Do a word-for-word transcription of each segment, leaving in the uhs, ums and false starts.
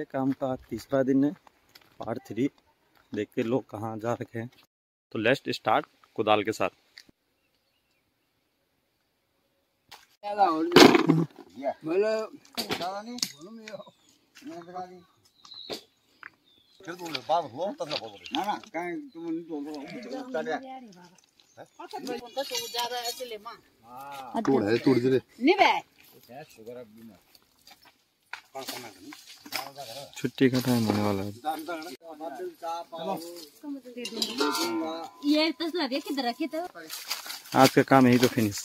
काम का तीसरा दिन है, पार्ट थ्री। देखते लोग कहाँ जा रखे हैं। तो लेट्स स्टार्ट कुदाल के साथ। छुट्टी का टाइम होने वाला है। ये तसला देख किधर रखे तो आज का काम यही तो फिनिश।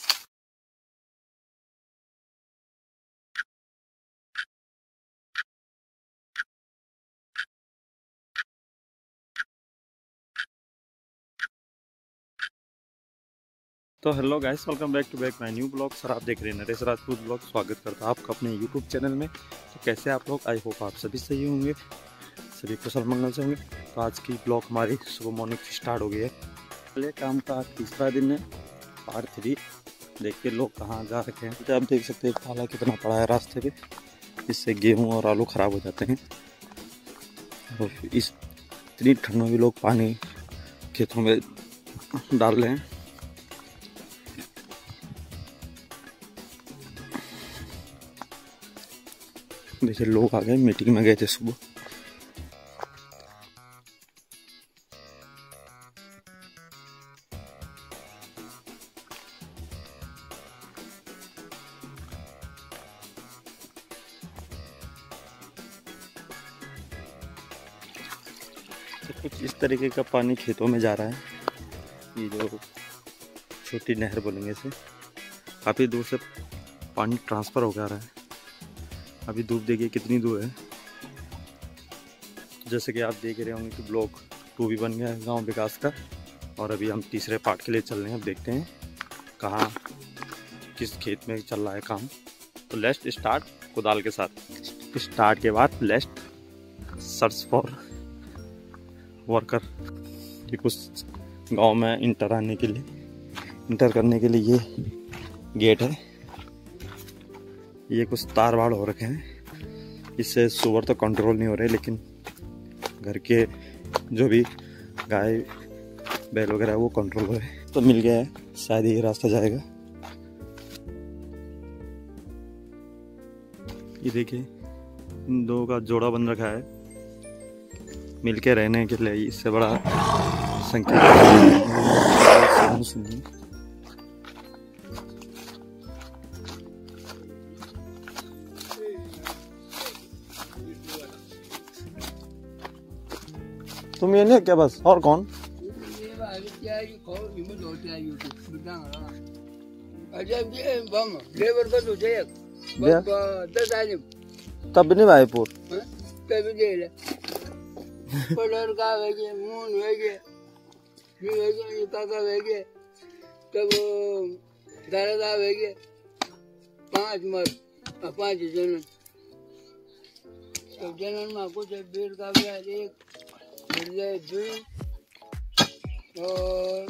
तो hello guys, welcome back to back my new blog. Sir आप देख रहे हैं नरेश राजपूत ब्लॉग। स्वागत करता हूं आपका अपने यूट्यूब चैनल में। तो कैसे आप लोग, आई होप आप सभी सही होंगे, सभी कुशल मंगल से होंगे। तो आज की ब्लॉग हमारी सुबह मॉर्निंग से स्टार्ट हो गई है। पहले काम का तीसरा दिन है, पार्ट थ्री। देखते लोग कहाँ जा रखे हैं। तो आप देख सकते हैं ताला कितना पड़ा है रास्ते पे, इससे गेहूँ और आलू खराब हो जाते हैं। और इस इतनी ठंड में भी लोग पानी खेतों में डाल रहे हैं। देखिए लोग आ गए, मीटिंग में गए थे सुबह। तो कुछ इस तरीके का पानी खेतों में जा रहा है। ये जो छोटी नहर बोलेंगे इसे, काफ़ी दूर से पानी ट्रांसफ़र हो जा रहा है। अभी धूप देखिए कितनी दूर है। जैसे कि आप देख रहे होंगे कि ब्लॉक टू भी बन गया है गांव विकास का। और अभी हम तीसरे पार्ट के लिए चल रहे हैं। अब देखते हैं कहाँ किस खेत में चल रहा है काम। तो लेट्स स्टार्ट कुदाल के साथ। स्टार्ट के बाद लेट्स सर्च फॉर वर्कर। कि कुछ गांव में इंटर आने के लिए इंटर करने के लिए ये गेट है। ये कुछ तार वाड़ हो रखे हैं, इससे सुअर तो कंट्रोल नहीं हो रहे, लेकिन घर के जो भी गाय बैल वगैरह है वो कंट्रोल हो रहे। तो मिल गया है, शायद ये रास्ता जाएगा। ये देखिए इन दो का जोड़ा बन रखा है मिलके रहने के लिए। इससे बड़ा संकेत तुम ये नहीं क्या बस, और कौन? तब नहीं भाईपुर का वेगे मून वेगे ये वेगे ये काका वेगे तब दादा वेगे पांच मर पांच जन तब जनन में कुछ बेर का भी एक बिरले दुई और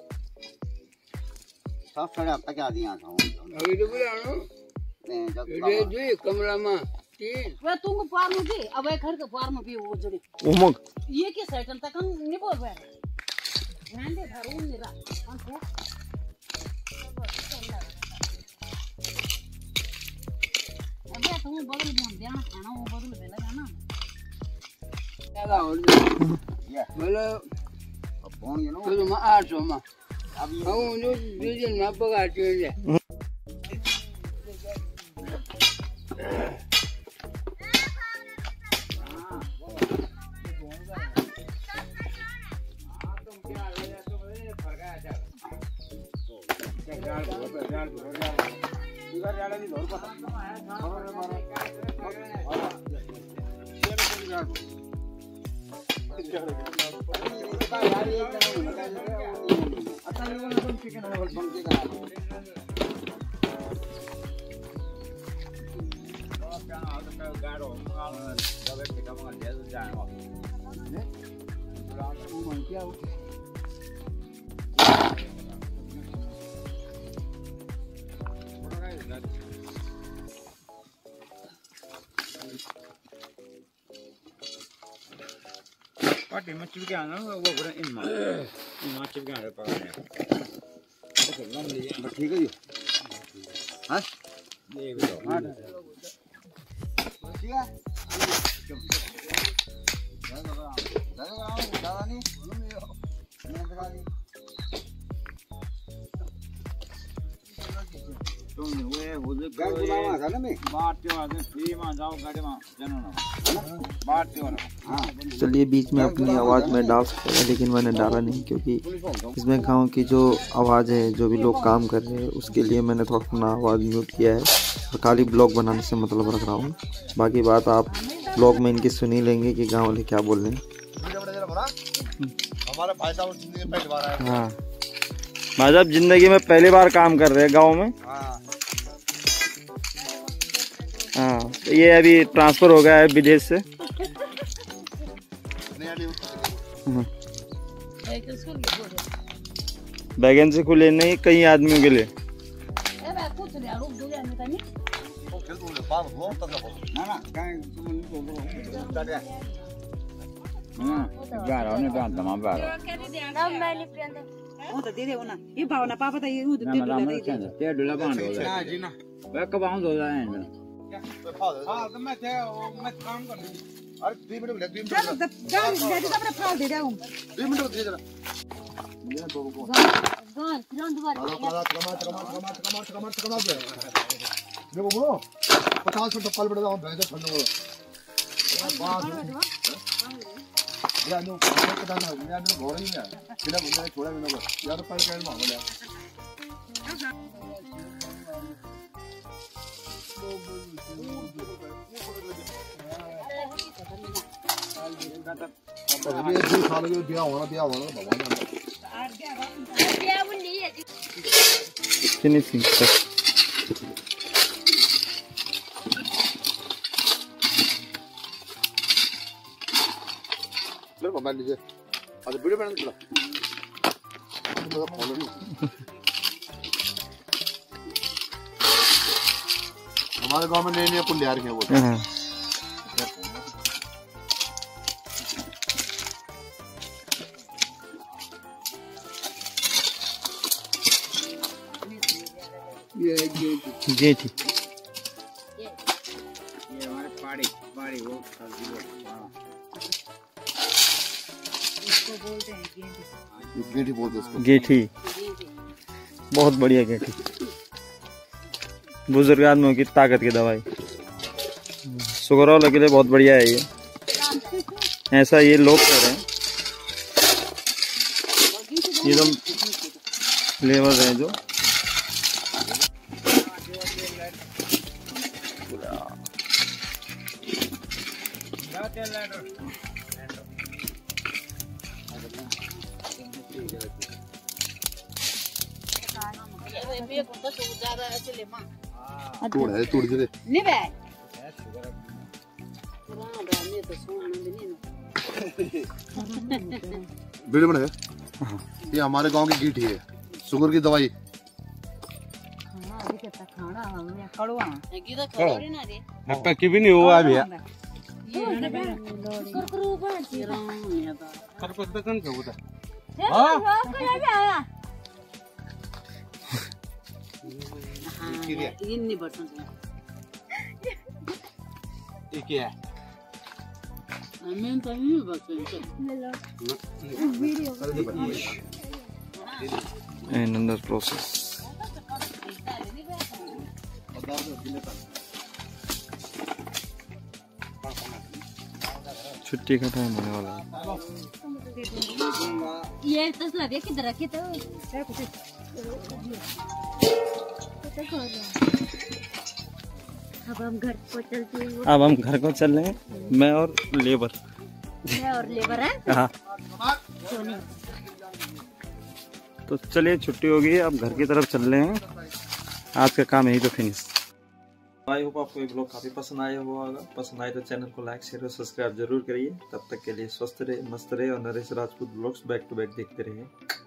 सब साढ़े अब तक आ दिया था अभी तो बुलानो ये दुई कमरा में तीन वे तुम पार में भी अब एक घर के पार में भी वो जुड़ी उमंग ये के साइकिल तक नहीं बोल रहा है। ध्यान दे धरून निरा कौन से अबे तुम बगल में ध्यान खाना वो बगल में लगा ना चला हो ये मतलब अब कौन ये नो तो मैं आठ सौ में अब हम जो डीजल में पगार चढ़ जाए। पार्टी में चिपके आना वो पूरा इन मार इन मार चिपके आना पकड़ने ठीक है जी हाँ ये भी तो ठीक है ज़्यादा नहीं तुम वे हो जो घर बुलावा था ना मैं बात क्यों आते फ्री में जाओ गाड़ी में जानो ना बात क्यों ना हाँ चलिए बीच में अपनी आवाज़ में डाल सकते हैं, लेकिन मैंने डाला नहीं क्योंकि इसमें गांव की जो आवाज़ है, जो भी लोग काम कर रहे हैं, उसके लिए मैंने थोड़ा अपना आवाज़ म्यूट किया है और खाली ब्लॉग बनाने से मतलब रख रहा हूँ। बाकी बात आप ब्लॉग में इनकी सुनी लेंगे कि गाँव वाले क्या बोल रहे हैं। हमारे भाई साहब जिंदगी में पहली बार आए हाँ भाई साहब जिंदगी में पहली बार काम कर रहे हैं गाँव में। हाँ हाँ तो ये अभी ट्रांसफ़र हो गया है विदेश से। वैकेंसी खुले नहीं कई आदमियों के लिए। ना ना कहीं तुम नहीं बोल रहे हां बाहर आने पे तमाम बाहर वो तो दे दे वो ना ये भावना पापा तो ये वो दे ना ना ना ते डुला बांध हो जाए जी ना वे कब बांध हो जाए हाँ तो मैं थे मैं काम कर अरे दो मिनट लग दो मिनट चलो गाड़ी गाड़ी का फाड़ दे रहा हूं दो मिनट दे जरा ये तो को गान फिर दोबारा कमा कमा कमा कमा कमा कमा कमा दे देखो बोलो पचास मिनट कल बैठ जाओ भैंस ठंड बोलो बात या नो पता ना या नो घोड़े ही में बिना बुंदे छोड़ा बिना को यार कल कल में बोले ये दो साल के बिया होना बिया होना भगवान फिनिशिंग तक ले मोबाइल लीजिए अरे वीडियो बनाने चला तो फॉलो नहीं हमारे गांव में नए नए पुल यार के वो हाँ ये जी थी ये हमारे पहाड़ी पहाड़ी वो सब्जी वो हां इसको बोलते हैं गेंद गेटी बोलते इसको गेठी बहुत बढ़िया गेठी बुजुर्ग आदमियों की ताकत की दवाई शुगर वालों के लिए बहुत बढ़िया है ये। ऐसा ये लोग कह रहे हैं, ये तो लेबर है जो ये कोणता सो ज्यादा ऐसे ले मां तोड़ है तोड़ दे नहीं बे पुराना डालने तो सोना नहीं ना वीडियो बना ये हमारे गांव की गेटी है शुगर की दवाई खाना अभी कितना खाना हमने कड़वा है की तो कड़वी ना रे आपका की भी नहीं हुआ अभी ये करकरू बन चिरा ने बा कर को तकन के होता हां को भी आया इन्नी बटन ये क्या है मैं तो नहीं button video and under process छुट्टी का टाइम होने वाला है। ये तो लगे किधर रखे तो अब हम घर को चलते हैं अब हम घर को चल रहे हैं, मैं और लेबर मैं और लेबर है हाँ सोने तो चलिए छुट्टी हो गई, अब घर की तरफ चल रहे हैं। आज का काम यही तो फिनिश। आई होप आपको ये ब्लॉग काफ़ी पसंद आया होगा। पसंद आए तो चैनल को लाइक शेयर और सब्सक्राइब जरूर करिए। तब तक के लिए स्वस्थ रहे, मस्त रहे और Naresh Rajput blogs back to back देखते रहिए।